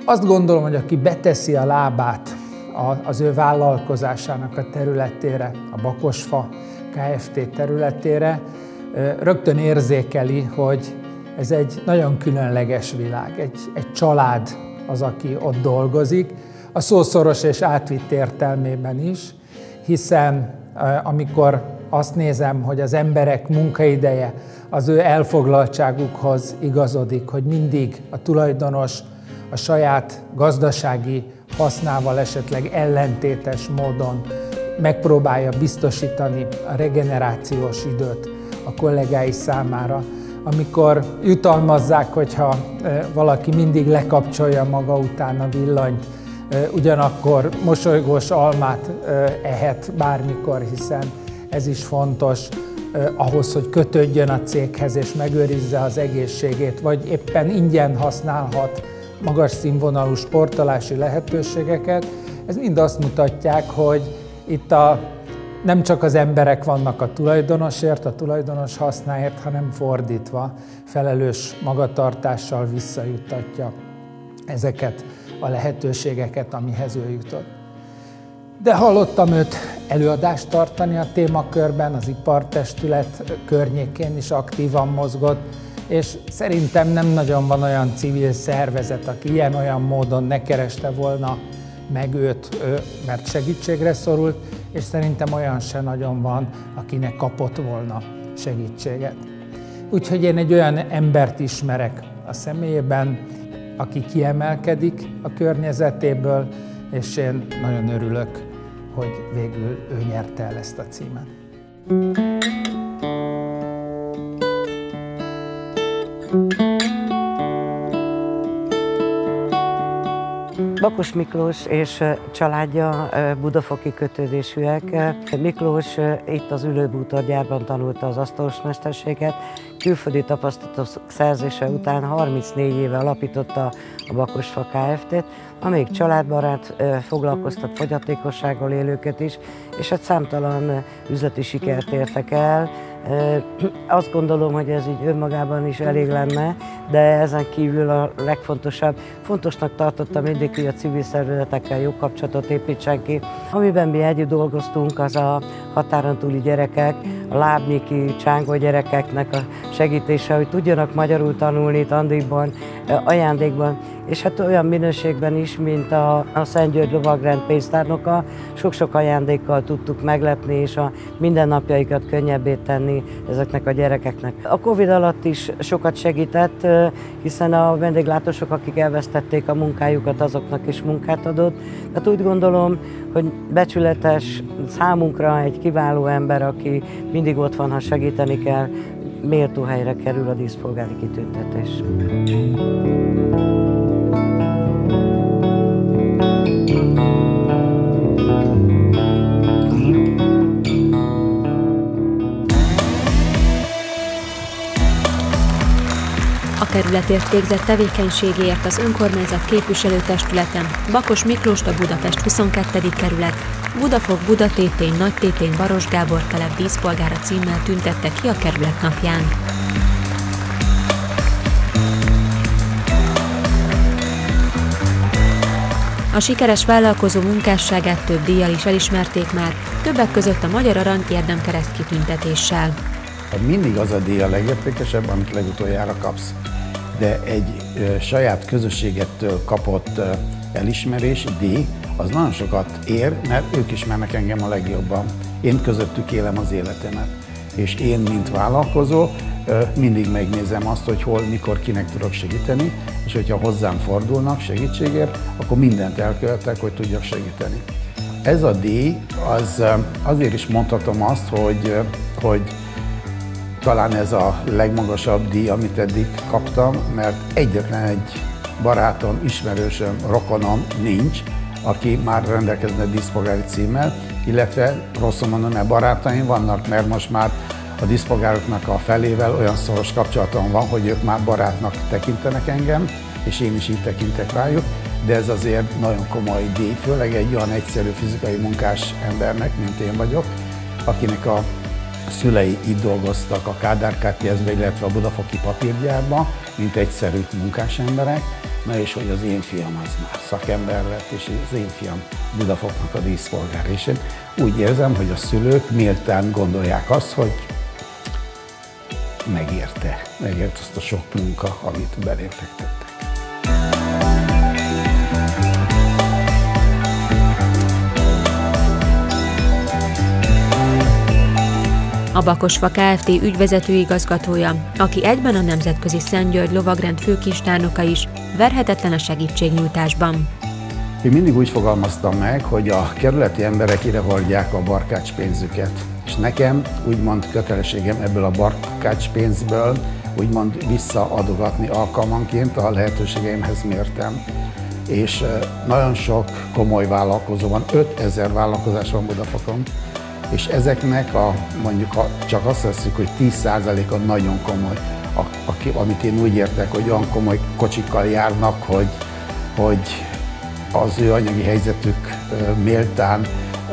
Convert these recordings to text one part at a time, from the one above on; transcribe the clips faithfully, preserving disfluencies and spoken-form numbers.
azt gondolom, hogy aki beteszi a lábát az ő vállalkozásának a területére, a Bakosfa Kft. Területére, rögtön érzékeli, hogy ez egy nagyon különleges világ, egy, egy család az, aki ott dolgozik, a szószoros és átvitt értelmében is, hiszen amikor azt nézem, hogy az emberek munkaideje az ő elfoglaltságukhoz igazodik, hogy mindig a tulajdonos a saját gazdasági hasznával esetleg ellentétes módon megpróbálja biztosítani a regenerációs időt a kollégái számára, amikor jutalmazzák, hogyha valaki mindig lekapcsolja maga után a villanyt, ugyanakkor mosolygós almát ehet bármikor, hiszen ez is fontos ahhoz, hogy kötődjön a céghez és megőrizze az egészségét, vagy éppen ingyen használhat magas színvonalú sportolási lehetőségeket. Ez mind azt mutatják, hogy itt a, nem csak az emberek vannak a tulajdonosért, a tulajdonos hasznáért, hanem fordítva, felelős magatartással visszajuttatja ezeket a lehetőségeket, amihez ő jutott. De hallottam őt előadást tartani a témakörben, az ipartestület környékén is aktívan mozgott, és szerintem nem nagyon van olyan civil szervezet, aki ilyen-olyan módon ne kereste volna meg őt, mert segítségre szorult, és szerintem olyan se nagyon van, akinek kapott volna segítséget. Úgyhogy én egy olyan embert ismerek a személyében, aki kiemelkedik a környezetéből, és én nagyon örülök, hogy végül ő nyerte el ezt a címet. Bakos Miklós és családja budafoki kötődésűek. Miklós itt az ülőbútorgyárban tanulta az asztalos mesterséget, külföldi tapasztalatok szerzése után harmincnégy éve alapította a Bakosfa Kft-t, amelyik családbarát, foglalkoztat fogyatékossággal élőket is, és hát számtalan üzleti sikert értek el. Azt gondolom, hogy ez így önmagában is elég lenne, de ezen kívül a legfontosabb, fontosnak tartottam mindig, hogy a civil szervezetekkel jó kapcsolatot építsen ki. Amiben mi együtt dolgoztunk, az a határon túli gyerekek, a lábnyiki, csángó gyerekeknek a segítése, hogy tudjanak magyarul tanulni tandikban, ajándékban, és hát olyan minőségben is, mint a, a Szent György Lovagrend pénztárnoka, sok-sok ajándékkal tudtuk meglepni, és a mindennapjaikat könnyebbé tenni ezeknek a gyerekeknek. A Covid alatt is sokat segített, hiszen a vendéglátósok, akik elvesztették a munkájukat, azoknak is munkát adott. Tehát úgy gondolom, hogy becsületes, számunkra egy kiváló ember, aki mindig ott van, ha segíteni kell, méltó helyre kerül a díszpolgári kitüntetés. A kerületért végzett tevékenységéért az önkormányzat képviselőtestületen Bakos Miklóst a Budapest huszonkettedik kerület, Budafok, Budatétény, Nagytétény, Baros Gábor telep díszpolgára címmel tüntette ki a kerület napján. A sikeres vállalkozó munkásságát több díjjal is elismerték már, többek között a Magyar Arany érdemkereszt kitüntetéssel. Mindig az a díj a legértékesebb, amit legutoljára kapsz. De egy ö, saját közösségettől kapott ö, elismerés, díj, az nagyon sokat ér, mert ők ismernek engem a legjobban. Én közöttük élem az életemet. És én, mint vállalkozó, ö, mindig megnézem azt, hogy hol, mikor, kinek tudok segíteni, és hogyha hozzám fordulnak segítségért, akkor mindent elkövetek, hogy tudjak segíteni. Ez a díj, az, azért is mondhatom azt, hogy, hogy talán ez a legmagasabb díj, amit eddig kaptam, mert egyetlen egy barátom, ismerősöm, rokonom nincs, aki már rendelkezne díszpolgári címmel, illetve rosszul mondom, mert barátaim vannak, mert most már a díszpolgároknak a felével olyan szoros kapcsolatom van, hogy ők már barátnak tekintenek engem, és én is így tekintek rájuk, de ez azért nagyon komoly díj, főleg egy olyan egyszerű fizikai munkás embernek, mint én vagyok, akinek a szülei itt dolgoztak a Kádár ká té es-ben, illetve a budafoki papírgyárban, mint egyszerű munkás emberek, na és hogy az én fiam az már szakember lett, és az én fiam Budafoknak a díszpolgár. És én úgy érzem, hogy a szülők méltán gondolják azt, hogy megérte, megérte azt a sok munka, amit belém fektettek. A Bakosfa Kft. Ügyvezető igazgatója, aki egyben a Nemzetközi Szent György lovagrend főkincstárnoka is, verhetetlen a segítségnyújtásban. Én mindig úgy fogalmaztam meg, hogy a kerületi emberek ide hordják a barkács pénzüket. És nekem úgymond kötelességem ebből a barkács pénzből úgymond visszaadogatni alkalmanként a lehetőségeimhez mértem. És nagyon sok komoly vállalkozó van, ötezer vállalkozás van Budafokon, és ezeknek a, mondjuk ha csak azt veszik, hogy tíz százaléka nagyon komoly, a, a, amit én úgy értek, hogy olyan komoly kocsikkal járnak, hogy, hogy az ő anyagi helyzetük méltán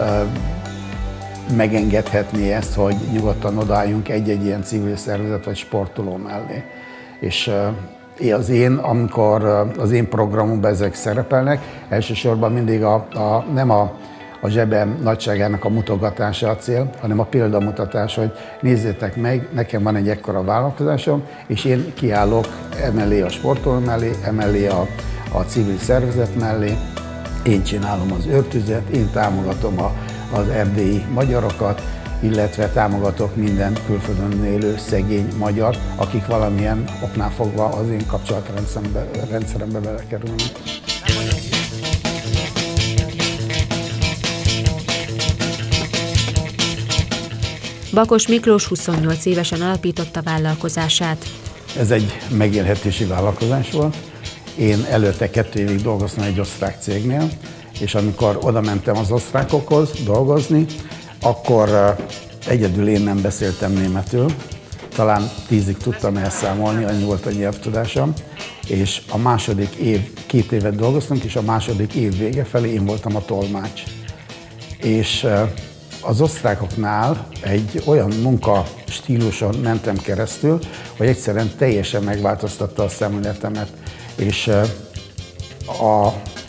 megengedhetné ezt, hogy nyugodtan odaálljunk egy-egy ilyen civil szervezet vagy sportoló mellé. És az én, amikor az én programomban ezek szerepelnek, elsősorban mindig a, a, nem a, a zsebem nagyságának a mutogatása a cél, hanem a példamutatás, hogy nézzétek meg, nekem van egy ekkora vállalkozásom, és én kiállok emellé a sportoló mellé, emellé a, a civil szervezet mellé, én csinálom az őrtüzet, én támogatom a, az erdélyi magyarokat, illetve támogatok minden külföldön élő szegény magyar, akik valamilyen oknál fogva az én kapcsolatrendszerembe belekerülnek. Bakos Miklós huszonnyolc évesen alapította vállalkozását. Ez egy megélhetési vállalkozás volt. Én előtte kettő évig dolgoztam egy osztrák cégnél, és amikor oda mentem az osztrákokhoz dolgozni, akkor egyedül én nem beszéltem németül, talán tízig tudtam elszámolni, annyi volt a nyelvtudásom, és a második év, két évet dolgoztunk, és a második év vége felé én voltam a tolmács. És az osztrákoknál egy olyan munkastíluson mentem keresztül, hogy egyszerűen teljesen megváltoztatta a szemléletemet. És a,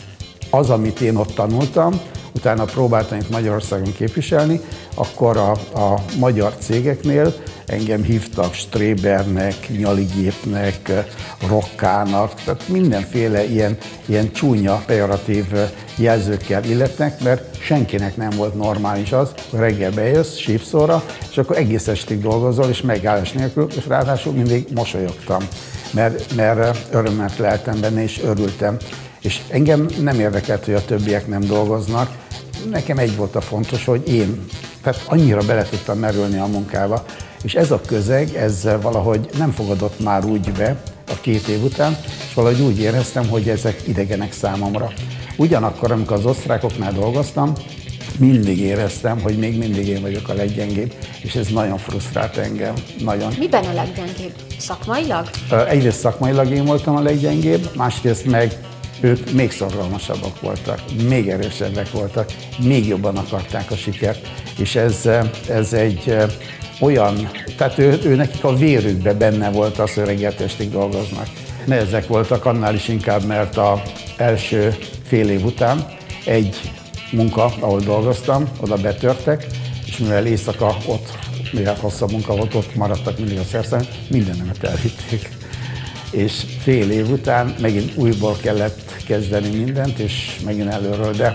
az, amit én ott tanultam, utána próbáltam itt Magyarországon képviselni, akkor a, a magyar cégeknél engem hívtak Strébernek, Nyaligépnek, Rokkának, tehát mindenféle ilyen, ilyen csúnya, pejoratív jelzőkkel illetnek, mert senkinek nem volt normális az, hogy reggel bejössz sípszóra, és akkor egész estig dolgozol, és megállás nélkül, és ráadásul mindig mosolyogtam, mert, mert örömet leltem benne, és örültem. És engem nem érdekelt, hogy a többiek nem dolgoznak, nekem egy volt a fontos, hogy én, tehát annyira bele tudtam merülni a munkába, és ez a közeg, ez valahogy nem fogadott már úgy be a két év után, és valahogy úgy éreztem, hogy ezek idegenek számomra. Ugyanakkor, amikor az osztrákoknál dolgoztam, mindig éreztem, hogy még mindig én vagyok a leggyengébb, és ez nagyon frusztrált engem. Nagyon. Miben a leggyengébb? Szakmailag? Egyrészt szakmailag én voltam a leggyengébb, másrészt meg ők még szorgalmasabbak voltak, még erősebbek voltak, még jobban akarták a sikert, és ez, ez egy olyan, tehát ő, ő nekik a vérükbe benne volt az, hogy reggel estig dolgoznak. Nehezek voltak annál is inkább, mert az első fél év után egy munka, ahol dolgoztam, oda betörtek, és mivel éjszaka ott, mivel hosszabb munka volt, ott maradtak mindig a szerszámok, mindenemet elvitték. És fél év után megint újból kellett kezdeni mindent, és megint előről, de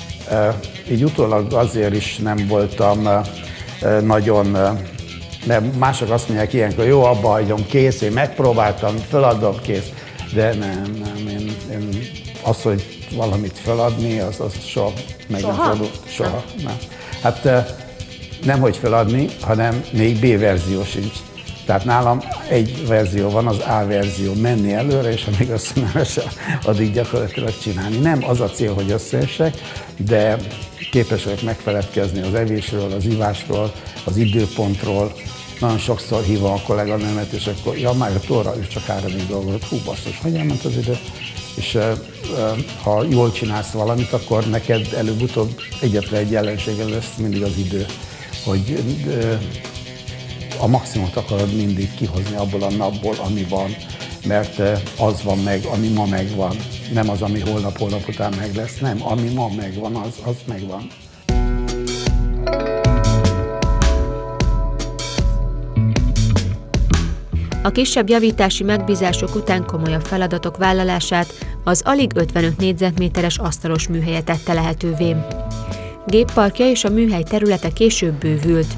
e, így utólag azért is nem voltam e, nagyon, e, mert mások azt mondják ilyenkor, jó, abba hagyom, kész, én megpróbáltam, feladom, kész, de nem, nem, én, én az, hogy valamit feladni, az, az soha meg soha? nem fordul. Soha, nem. nem. Hát e, nem hogy feladni, hanem még B verzió sincs. Tehát nálam egy verzió van, az A verzió, menni előre, és amíg összemeres, addig gyakorlatilag csinálni. Nem az a cél, hogy összeessek, de képes vagyok megfeledkezni az evésről, az ivásról, az időpontról. Nagyon sokszor hívom a kolléganőmet, és akkor, ja, már öt óra, ő csak háromig dolgozott, hú, basszus, hogy elment az idő? És ha jól csinálsz valamit, akkor neked előbb-utóbb egyetlen egy ellensége lesz mindig az idő, hogy a maximumot akarod mindig kihozni abból a napból, ami van. mert az van meg, ami ma megvan. Nem az, ami holnap-holnap után meg lesz, nem, ami ma megvan, az, az megvan. A kisebb javítási megbízások után komolyabb feladatok vállalását az alig ötvenöt négyzetméteres asztalos műhelye tette lehetővé. Gépparkja és a műhely területe később bővült.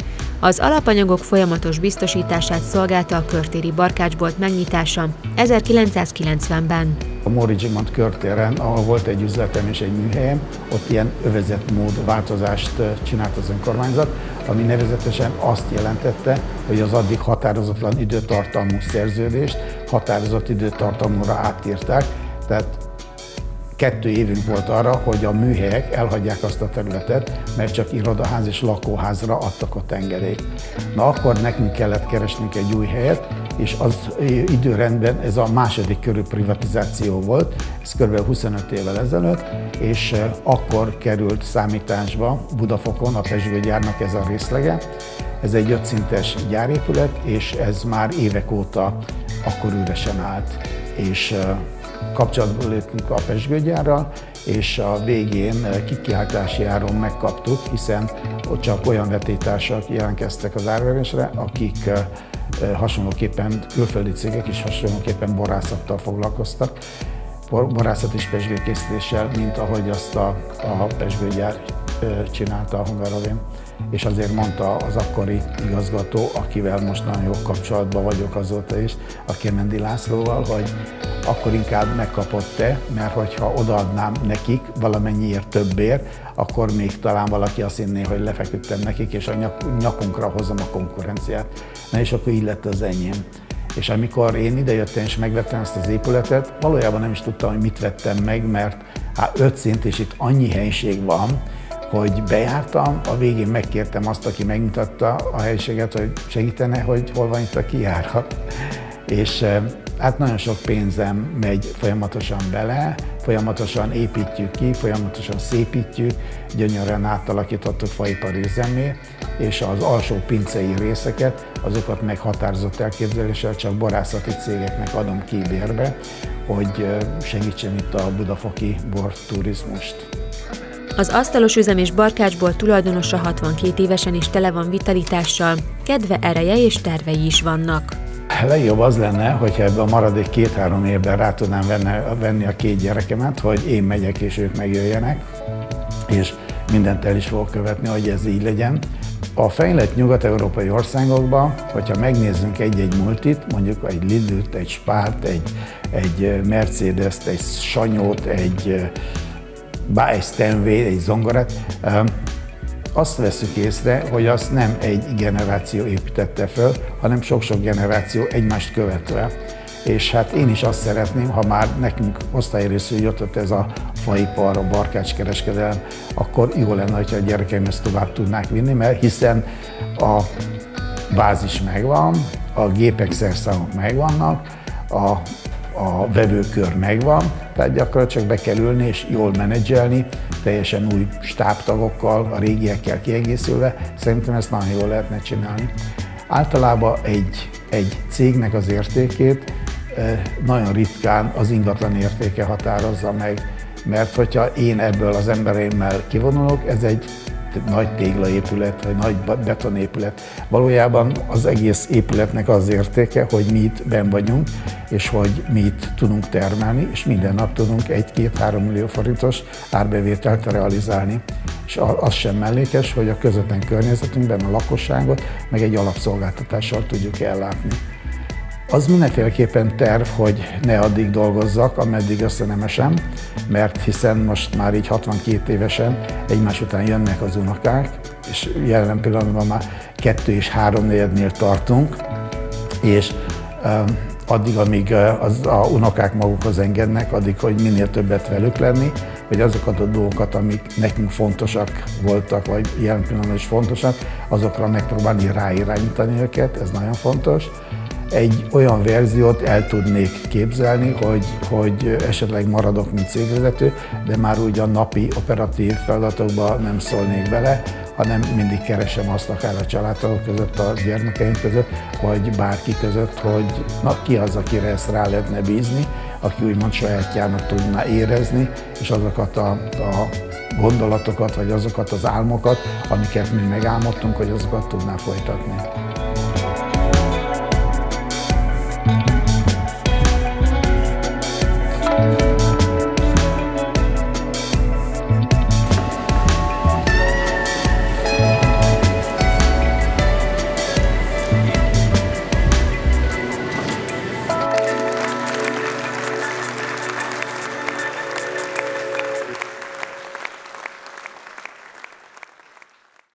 Az alapanyagok folyamatos biztosítását szolgálta a körtéri barkácsbolt megnyitása ezerkilencszázkilencvenben. A Móricz Zsigmond körtéren, ahol volt egy üzletem és egy műhelyem, ott ilyen övezetmód változást csinált az önkormányzat, ami nevezetesen azt jelentette, hogy az addig határozatlan időtartalmú szerződést határozott időtartalmúra átírták, tehát kettő évünk volt arra, hogy a műhelyek elhagyják azt a területet, mert csak irodaház és lakóházra adtak ott engedélyt. Na akkor nekünk kellett keresnünk egy új helyet, és az időrendben ez a második körű privatizáció volt, ez kb. huszonöt évvel ezelőtt, és akkor került számításba Budafokon a pezsgőgyárnak ez a részlege. Ez egy ötszintes gyárépület, és ez már évek óta akkor üresen állt. És kapcsolatba léptünk a pezsgőgyárral, és a végén kikiáltási áron megkaptuk, hiszen ott csak olyan vetélytársak jelentkeztek az árverésre, akik hasonlóképpen külföldi cégek is hasonlóképpen borászattal foglalkoztak, borászat és pezsgőkészítéssel, mint ahogy azt a, a pezsgőgyár csinálta a Hungaroringen. És azért mondta az akkori igazgató, akivel most nagyon jó kapcsolatban vagyok azóta is, a Kemendi Lászlóval, hogy akkor inkább megkapod te, mert hogyha odaadnám nekik valamennyiért többért, akkor még talán valaki azt hinné, hogy lefeküdtem nekik, és a nyak, nyakunkra hozom a konkurenciát. Na és akkor így lett az enyém. És amikor én idejöttem és megvettem ezt az épületet, valójában nem is tudtam, hogy mit vettem meg, mert hát öt szint és itt annyi helység van, hogy bejártam, a végén megkértem azt, aki megmutatta a helyiséget, hogy segítene, hogy hol van itt a kijárat. És hát nagyon sok pénzem megy folyamatosan bele, folyamatosan építjük ki, folyamatosan szépítjük, gyönyörűen átalakítottuk faipari üzemmé, és az alsó pincei részeket, azokat meg határozott elképzeléssel csak borászati cégeknek adom ki bérbe, hogy segítsem itt a budafoki borturizmust. Az asztalos üzem és barkácsbolt tulajdonosa hatvankét évesen is tele van vitalitással, kedve, ereje és tervei is vannak. Legjobb az lenne, hogyha ebben a maradék két-három évben rá tudnám venni a két gyerekemet, hogy én megyek és ők megjöjjenek, és mindent el is fogok követni, hogy ez így legyen. A fejlett nyugat-európai országokban, hogyha megnézzünk egy-egy multit, mondjuk egy Lidl-t, egy Spárt, egy, egy Mercedes-t, egy Sanyót, egy egy Stanway, egy zongorát, azt veszük észre, hogy azt nem egy generáció építette föl, hanem sok-sok generáció egymást követve. És hát én is azt szeretném, ha már nekünk osztályrészül jött ez a faipar, a barkácskereskedelem, akkor jó lenne, hogyha a gyerekeim ezt tovább tudnák vinni, mert hiszen a bázis megvan, a gépek szerszámok megvannak, a a vevőkör megvan, tehát gyakorlatilag csak be kell ülni és jól menedzselni, teljesen új stábtagokkal, a régiekkel kiegészülve, szerintem ezt nagyon jól lehetne csinálni. Általában egy, egy cégnek az értékét nagyon ritkán az ingatlan értéke határozza meg, mert hogyha én ebből az embereimmel kivonulok, ez egy nagy téglaépület, vagy nagy betonépület. Valójában az egész épületnek az értéke, hogy mi itt benn vagyunk, és hogy mi itt tudunk termelni, és minden nap tudunk egy-két-három millió forintos árbevételt realizálni. És az sem mellékes, hogy a közvetlen környezetünkben a lakosságot meg egy alapszolgáltatással tudjuk ellátni. Az mindenféleképpen terv, hogy ne addig dolgozzak, ameddig össze nem esem, mert hiszen most már így hatvankét évesen egymás után jönnek az unokák, és jelen pillanatban már kettő és három negyednél tartunk, és um, addig, amíg az a unokák magukhoz engednek, addig, hogy minél többet velük lenni, hogy azokat a dolgokat, amik nekünk fontosak voltak, vagy jelen pillanatban is fontosak, azokra megpróbálni ráirányítani őket, ez nagyon fontos. egy olyan verziót el tudnék képzelni, hogy, hogy esetleg maradok, mint cégvezető, de már úgy a napi operatív feladatokba nem szólnék bele, hanem mindig keresem azt akár a családtagok között, a gyermekeim között, vagy bárki között, hogy na, ki az, akire ezt rá lehetne bízni, aki úgymond sajátjának tudná érezni, és azokat a, a gondolatokat, vagy azokat az álmokat, amiket mi megálmodtunk, hogy azokat tudná folytatni.